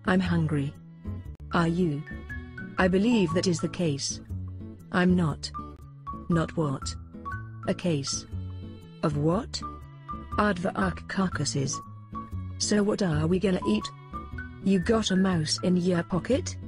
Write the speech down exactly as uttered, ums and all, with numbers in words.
I'm hungry. Are you? I believe that is the case. I'm not. Not what? A case. Of what? Aardvark carcasses. So what are we gonna eat? You got a mouse in your pocket?